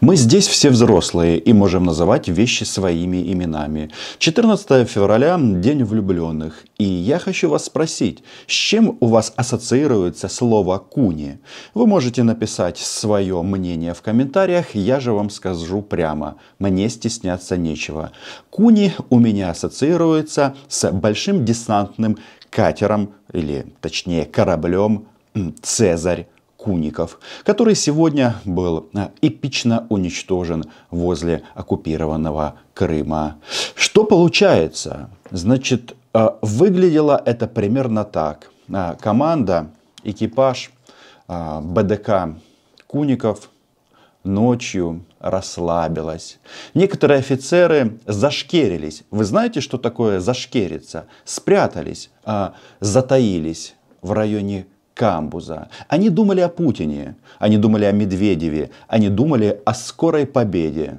Мы здесь все взрослые и можем называть вещи своими именами. 14 февраля – День влюбленных. И я хочу вас спросить, с чем у вас ассоциируется слово «куни»? Вы можете написать свое мнение в комментариях, я же вам скажу прямо. Мне стесняться нечего. Куни у меня ассоциируется с большим десантным катером, или точнее кораблем «Цезарь Куников», который сегодня был эпично уничтожен возле оккупированного Крыма. Что получается? Значит, выглядело это примерно так. Команда, экипаж БДК Куников ночью расслабилась. Некоторые офицеры зашкерились. Вы знаете, что такое зашкериться? Спрятались, затаились в районе камбуза. Они думали о Путине, они думали о Медведеве, они думали о скорой победе.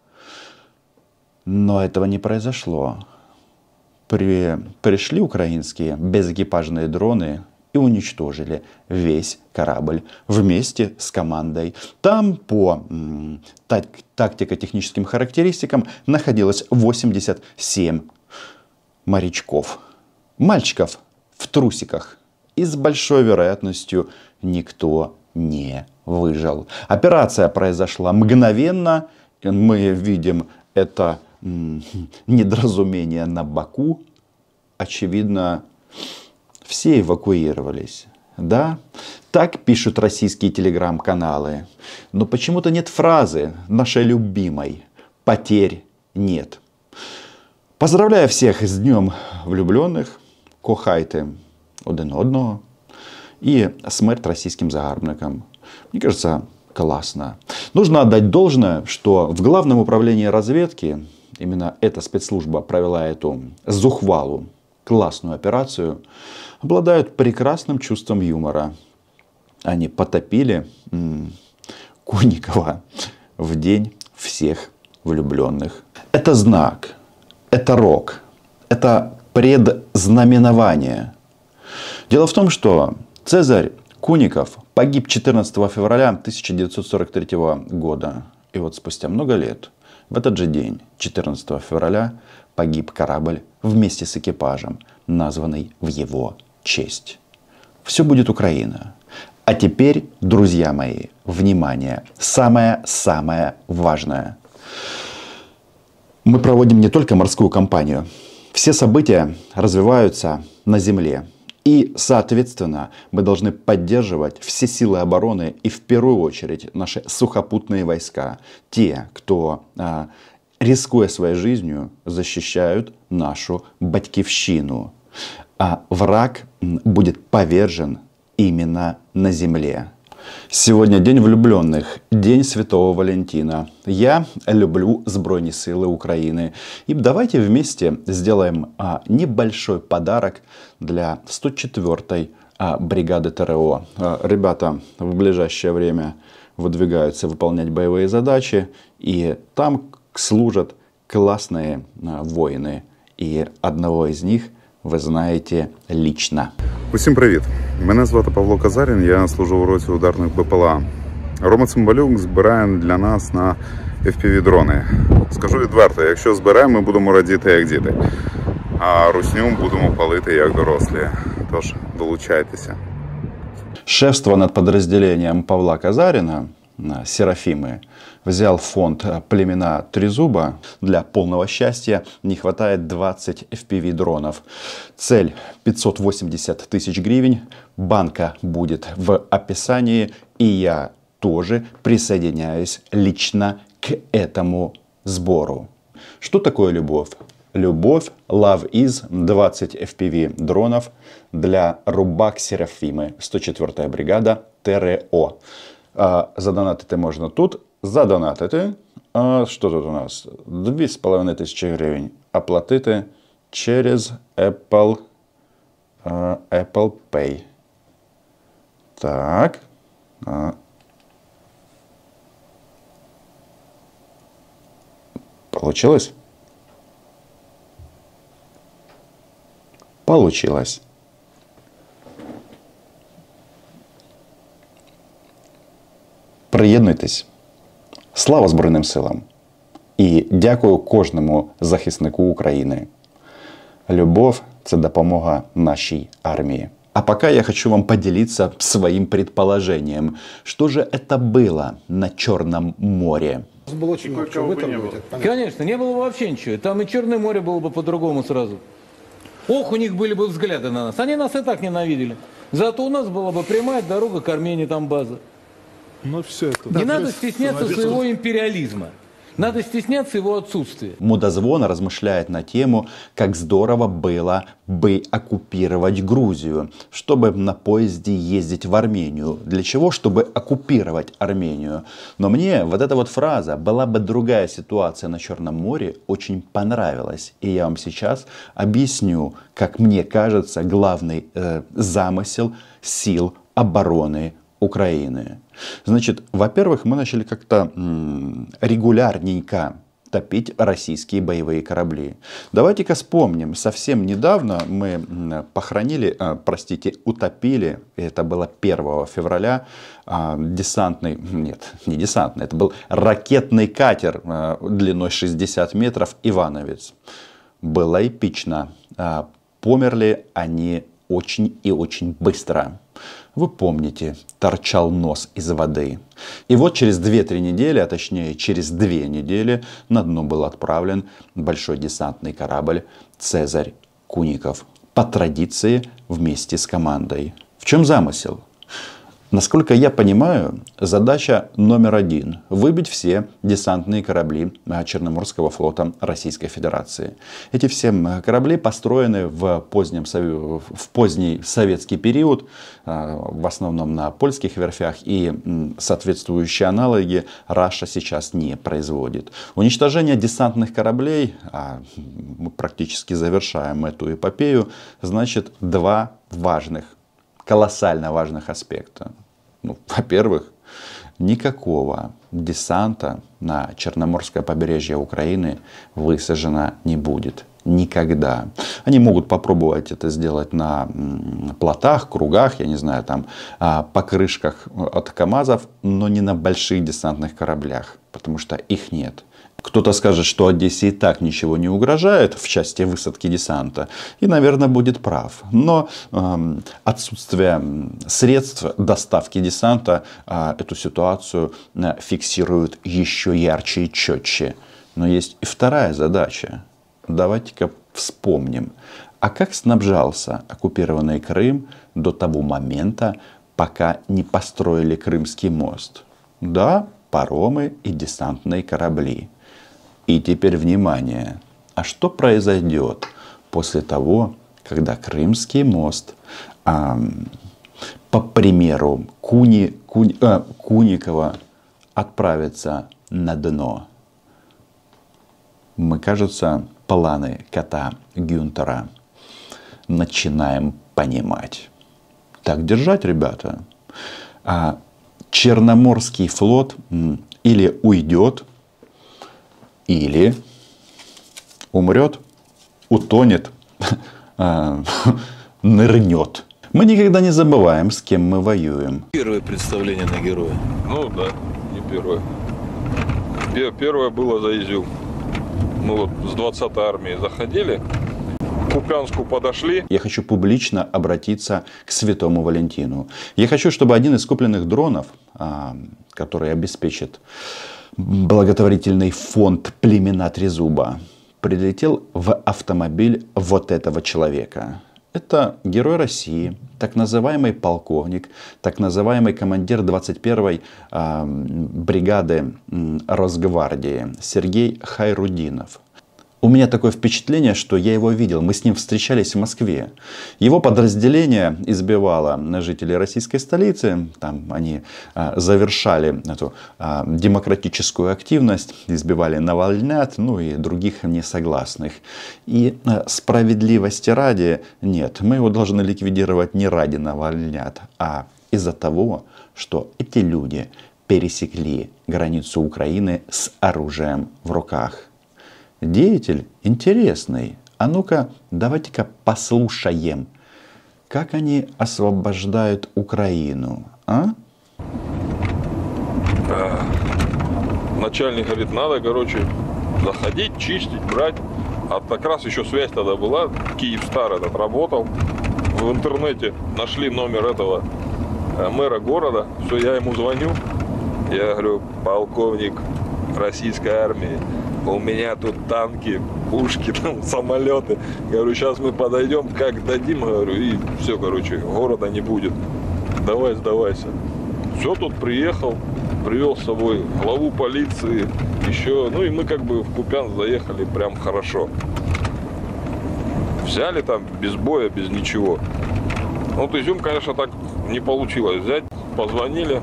Но этого не произошло. Пришли украинские безэкипажные дроны и уничтожили весь корабль вместе с командой. Там по тактико-техническим характеристикам находилось 87 морячков. Мальчиков в трусиках. И с большой вероятностью никто не выжил. Операция произошла мгновенно. Мы видим это недоразумение на боку. Очевидно, все эвакуировались. Да? Так пишут российские телеграм-каналы. Но почему-то нет фразы нашей любимой: потерь нет. Поздравляю всех с Днем влюбленных. Кохайте один одного. И смерть российским загарбникам. Мне кажется, классно. Нужно отдать должное, что в Главном управлении разведки именно эта спецслужба провела эту зухвалу, классную операцию. Обладают прекрасным чувством юмора. Они потопили Куникова в день всех влюбленных. Это знак, это рок, это предзнаменование. Дело в том, что Цезарь Куников погиб 14 февраля 1943 года. И вот спустя много лет, в этот же день, 14 февраля, погиб корабль вместе с экипажем, названный в его честь. Все будет Украина. А теперь, друзья мои, внимание, самое-самое важное. Мы проводим не только морскую кампанию. Все события развиваются на земле. И, соответственно, мы должны поддерживать все силы обороны и в первую очередь наши сухопутные войска. Те, кто, рискуя своей жизнью, защищают нашу батькивщину. А враг будет повержен именно на земле. Сегодня День влюбленных, День Святого Валентина. Я люблю Збройні силы Украины. И давайте вместе сделаем небольшой подарок для 104-й бригады ТРО. Ребята в ближайшее время выдвигаются выполнять боевые задачи. И там служат классные воины. И одного из них ви знаєте лично. Усім привіт! Мене звати Павло Казарін, я служу у роті ударних БПЛА. Рома Цимбалюк збирає для нас на FPV-дрони. Скажу відверто, якщо зберемо, ми будемо радіти як діти, а русню будемо палити як дорослі. Тож, долучайтеся. Шефство над подразделением Павла Казарина, Серафимы, взял фонд племена Трезуба. Для полного счастья не хватает 20 FPV-дронов. Цель 580 тысяч гривен. Банка будет в описании. И я тоже присоединяюсь лично к этому сбору. Что такое любовь? Любовь, love is 20 FPV-дронов для Рубак Серафимы, 104-я бригада ТРО. Задонатити можна тут. Задонатити. Що тут у нас? 2500 гривень. Оплатити через Apple Pay. Так. Получилось? Получилось. Приєднуйтесь. Слава Збройним силам! І дякую кожному захиснику України. Любов – це допомога нашей армии. А пока я хочу вам поделиться своим предположением. Что же это было на Черном море? Было очень много чего выторговать. Конечно, не было бы вообще ничего. Там и Черное море было бы по-другому сразу. Ох, у них были бы взгляды на нас. Они нас и так ненавидели. Зато у нас была бы прямая дорога к Армении, там база. Но все это... Не надо стесняться своего империализма. Надо стесняться его отсутствия. Мудозвон размышляет на тему, как здорово было бы оккупировать Грузию, чтобы на поезде ездить в Армению. Для чего? Чтобы оккупировать Армению. Но мне вот эта вот фраза «была бы другая ситуация на Черном море» очень понравилась. И я вам сейчас объясню, как мне кажется, главный замысел сил обороны Украины. Значит, во-первых, мы начали как-то регулярненько топить российские боевые корабли. Давайте-ка вспомним. Совсем недавно мы утопили, это было 1 февраля, десантный, нет, не десантный, это был ракетный катер длиной 60 метров «Ивановец». Было эпично. Померли они очень и очень быстро. Вы помните, торчал нос из воды. И вот через 2-3 недели, а точнее через 2 недели, на дно был отправлен большой десантный корабль «Цезарь Куников». По традиции вместе с командой. В чем замысел? Насколько я понимаю, задача номер 1 – выбить все десантные корабли Черноморского флота Российской Федерации. Эти все корабли построены в поздний советский период, в основном на польских верфях, и соответствующие аналоги Раша сейчас не производит. Уничтожение десантных кораблей, мы практически завершаем эту эпопею, значит 2 колоссально важных аспекта. Во-первых, никакого десанта на Черноморское побережье Украины высажено не будет. Никогда. Они могут попробовать это сделать на плотах, кругах, я не знаю, там, покрышках от КАМАЗов, но не на больших десантных кораблях, потому что их нет. Кто-то скажет, что Одессе и так ничего не угрожает в части высадки десанта. И, наверное, будет прав. Но отсутствие средств доставки десанта эту ситуацию фиксирует еще ярче и четче. Но есть и вторая задача. Давайте-ка вспомним. А как снабжался оккупированный Крым до того момента, пока не построили Крымский мост? Да, паромы и десантные корабли. И теперь внимание. А что произойдет после того, когда Крымский мост, по примеру Куникова, отправится на дно? Мы, кажется, планы кота Гюнтера начинаем понимать. Так держать, ребята. Черноморский флот или уйдет, или умрет, утонет, нырнет. Мы никогда не забываем, с кем мы воюем. Первое представление на героя. Ну да, не первое. Первое было за Изюм. Мы вот с 20-й армией заходили, к Купянску подошли. Я хочу публично обратиться к Святому Валентину. Я хочу, чтобы один из купленных дронов, который обеспечит благотворительный фонд «Племена Трезуба», прилетел в автомобиль вот этого человека. Это герой России, так называемый полковник, так называемый командир 21-й бригады Росгвардии Сергей Хайрудинов. У меня такое впечатление, что я его видел. Мы с ним встречались в Москве. Его подразделение избивало жителей российской столицы. Там они завершали эту демократическую активность, избивали навальнят, ну и других несогласных. И справедливости ради, нет, мы его должны ликвидировать не ради навальнят, а из-за того, что эти люди пересекли границу Украины с оружием в руках. Деятель интересный. А ну-ка, давайте-ка послушаем, как они освобождают Украину. Начальник говорит, надо, короче, заходить, чистить, брать. А как раз еще связь тогда была, Киевстар этот работал. В интернете нашли номер этого мэра города. Все, я ему звоню. Я говорю, полковник российской армии, у меня тут танки, пушки, там, самолеты. Говорю, сейчас мы подойдем, как дадим, говорю, и все, короче, города не будет. Давай, сдавайся. Все, тут приехал, привел с собой главу полиции, еще, ну и мы как бы в Купянск заехали прям хорошо. Взяли там без боя, без ничего. Вот Изюм, конечно, так не получилось взять. Позвонили,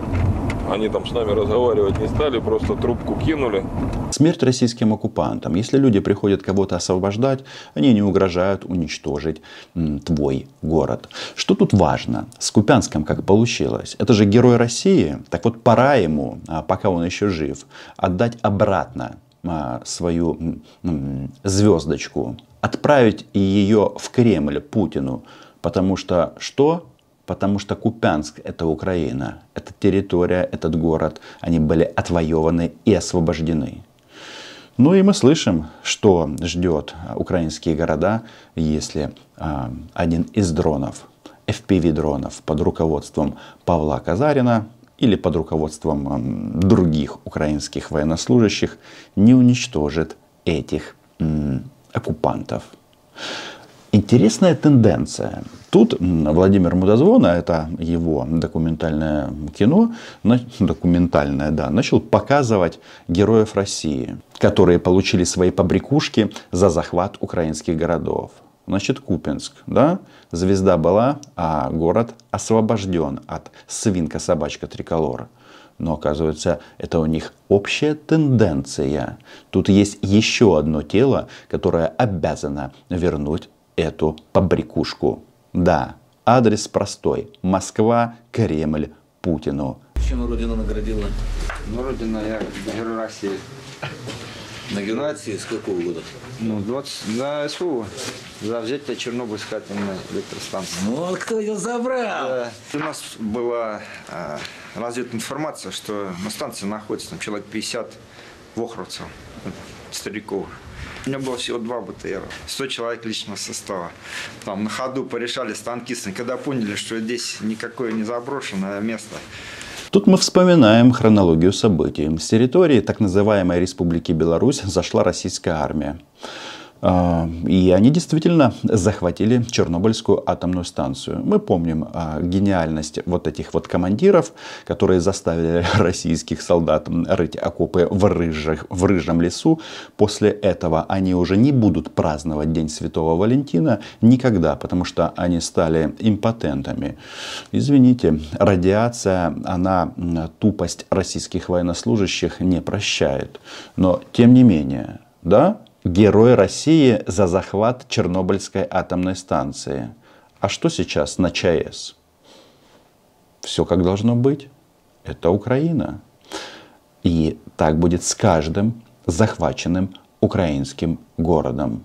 они там с нами разговаривать не стали, просто трубку кинули. Смерть российским оккупантам. Если люди приходят кого-то освобождать, они не угрожают уничтожить твой город. Что тут важно? С Купянском как получилось? Это же герой России. Так вот, пора ему, пока он еще жив, отдать обратно свою звездочку. Отправить ее в Кремль Путину. Потому что что? Потому что Купянск — это Украина. Это территория, этот город. Они были отвоеваны и освобождены. Ну и мы слышим, что ждет украинские города, если один из дронов, FPV-дронов под руководством Павла Казарина или под руководством других украинских военнослужащих не уничтожит этих оккупантов. Интересная тенденция. Тут Владимир Мудозвон, это его документальное кино, документальное, да, начал показывать героев России, которые получили свои побрякушки за захват украинских городов. Значит, Купянск, да, звезда была, а город освобожден от свинка-собачка триколора. Но оказывается, это у них общая тенденция. Тут есть еще одно тело, которое обязано вернуть эту побрякушку. Да, адрес простой. Москва, Кремль, Путину. Чем Родина наградила? Ну, Родина, я герой России. Наградация с какого года? Ну, 20, на СВО. За взятие Чернобыльской атомной электростанции. Вот кто ее забрал! У нас была разведана информация, что на станции находится там, человек 50 вохровцев, стариков. У меня было всего 2 БТРа, 100 человек личного состава. Там на ходу порешали с танкистами, когда поняли, что здесь никакое не заброшенное место. Тут мы вспоминаем хронологию событий. С территории так называемой Республики Беларусь зашла российская армия. И они действительно захватили Чернобыльскую атомную станцию. Мы помним гениальность вот этих вот командиров, которые заставили российских солдат рыть окопы в рыжем лесу. После этого они уже не будут праздновать День Святого Валентина никогда, потому что они стали импотентами. Извините, радиация, она тупость российских военнослужащих не прощает. Но тем не менее, да? Герой России за захват Чернобыльской атомной станции. А что сейчас на ЧАЭС? Все как должно быть. Это Украина. И так будет с каждым захваченным украинским городом.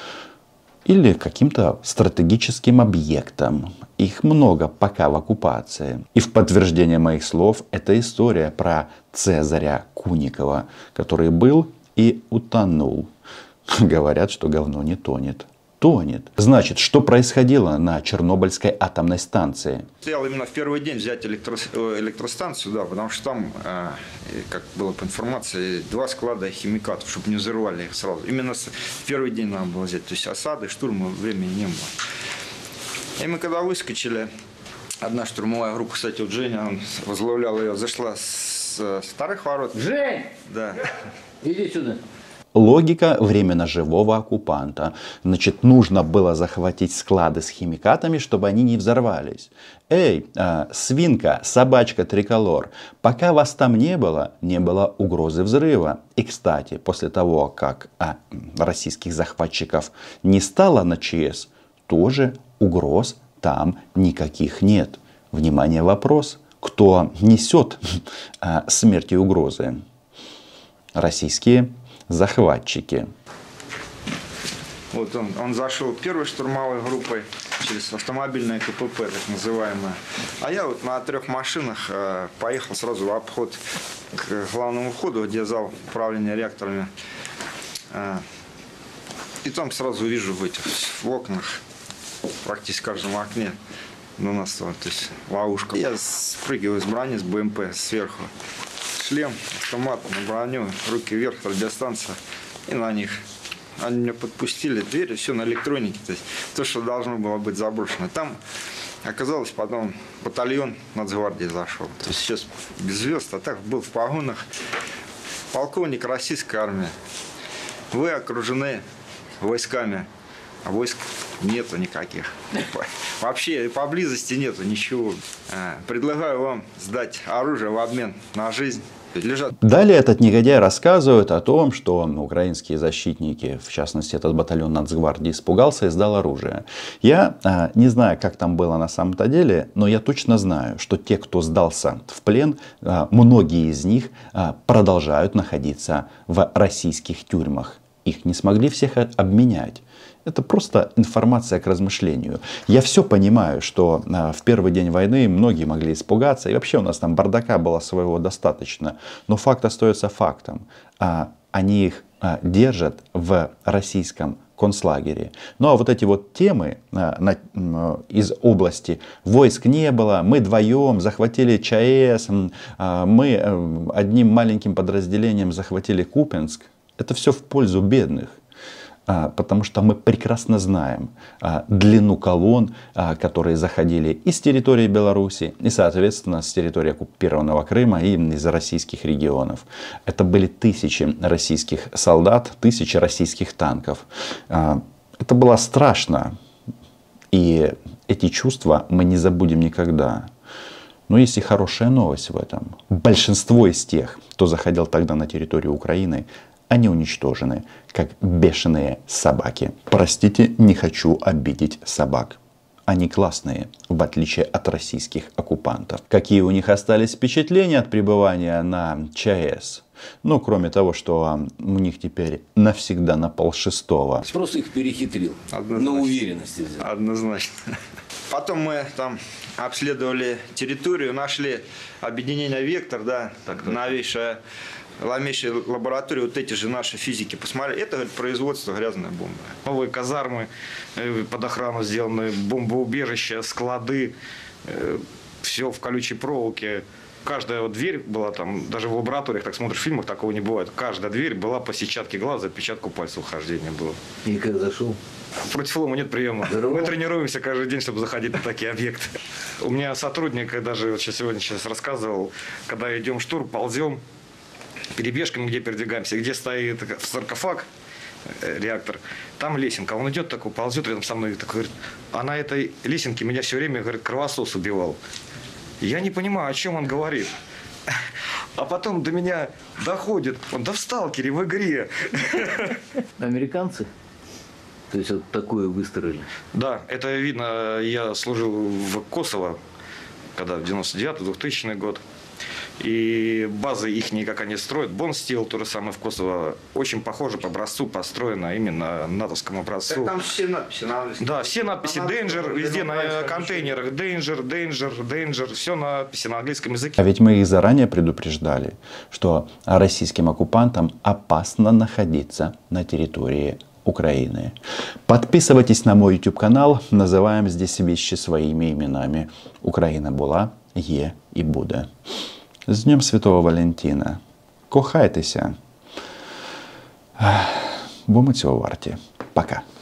Или каким-то стратегическим объектом. Их много пока в оккупации. И в подтверждение моих слов, это история про Цезаря Куникова, который был и утонул. Говорят, что говно не тонет. Тонет. Значит, что происходило на Чернобыльской атомной станции? Стоял именно в первый день взять электростанцию, да, потому что там, как было по информации, 2 склада химикатов, чтобы не взорвали их сразу. Именно в первый день надо было взять. То есть осады, штурма времени не было. И мы когда выскочили, одна штурмовая группа, кстати, вот Женя, он возглавлял ее, зашла с старых ворот. Жень! Да. Иди сюда. Логика временно живого оккупанта. Значит, нужно было захватить склады с химикатами, чтобы они не взорвались. Эй, свинка, собачка, триколор, пока вас там не было угрозы взрыва. И, кстати, после того, как российских захватчиков не стало на ЧС, тоже угроз там никаких нет. Внимание, вопрос. Кто несет смерть и угрозы? Российские захватчики. Вот он зашел первой штурмовой группой через автомобильное КПП, так называемое. А я вот на 3 машинах поехал сразу в обход к главному входу, где зал управления реакторами. И там сразу вижу в окнах, практически в каждом окне, у нас то есть ловушка. Я спрыгиваю с брони, с БМП сверху. Шлем, автомат на броню, руки вверх, радиостанция и на них. Они меня подпустили, двери, все на электронике, то есть то, что должно было быть заброшено. Там оказалось потом батальон Нацгвардии зашел. То есть сейчас без звезд, а так был в погонах. Полковник российской армии. Вы окружены войсками, а войск нету никаких. Вообще поблизости нету ничего. Предлагаю вам сдать оружие в обмен на жизнь. Далее этот негодяй рассказывает о том, что украинские защитники, в частности этот батальон Нацгвардии, испугался и сдал оружие. Я не знаю, как там было на самом-то деле, но я точно знаю, что те, кто сдался в плен, многие из них продолжают находиться в российских тюрьмах. Их не смогли всех обменять. Это просто информация к размышлению. Я все понимаю, что в первый день войны многие могли испугаться. И вообще у нас там бардака было своего достаточно. Но факт остается фактом. Они их держат в российском концлагере. Ну а вот эти вот темы из области войск не было, мы вдвоем захватили ЧАЭС, мы одним маленьким подразделением захватили Купянск. Это все в пользу бедных. Потому что мы прекрасно знаем длину колонн, которые заходили и с территории Беларуси, и, соответственно, с территории оккупированного Крыма и из российских регионов. Это были тысячи российских солдат, тысячи российских танков. Это было страшно. И эти чувства мы не забудем никогда. Но есть и хорошая новость в этом. Большинство из тех, кто заходил тогда на территорию Украины, они уничтожены, как бешеные собаки. Простите, не хочу обидеть собак. Они классные, в отличие от российских оккупантов. Какие у них остались впечатления от пребывания на ЧАЭС? Ну, кроме того, что у них теперь навсегда на 5:30. Просто их перехитрил. Однозначно. На уверенности взял. Однозначно. Потом мы там обследовали территорию, нашли объединение «Вектор», да, новейшая лаборатория, вот эти же наши физики посмотрели, это, говорит, производство грязной бомбы. Новые казармы под охрану сделаны, бомбоубежища, склады, все в колючей проволоке. Каждая вот дверь была там, даже в лабораториях, так смотришь в фильмах, такого не бывает. Каждая дверь была по сетчатке глаза, отпечатку пальцев хождения было. И как зашел? Против лома нет приема. Мы тренируемся каждый день, чтобы заходить на такие объекты. У меня сотрудник даже вот сегодня рассказывал, когда идем в штурм, ползем, перебежками, где передвигаемся, где стоит саркофаг, реактор, там лесенка. Он идет такой, ползет рядом со мной, такой, говорит, а на этой лесенке меня все время, говорит, кровосос убивал. Я не понимаю, о чем он говорит. А потом до меня доходит, он да в «Сталкере», в игре. Американцы? То есть вот такое выстроили? Да, это видно, я служил в Косово, когда в 99-2000 год. И базы их, как они строят, Бонстил, то же самое в Косово, очень похоже по образцу, построено именно натовскому образцу. Так там все надписи на английском. Да, все надписи Danger, везде на контейнерах Danger, Danger, Danger, все надписи на английском языке. А ведь мы их заранее предупреждали, что российским оккупантам опасно находиться на территории Украины. Подписывайтесь на мой YouTube канал, называем здесь вещи своими именами. Украина була, є і буде. З Днем Святого Валентина. Кохайтеся. Бо ми цього варті. Пока.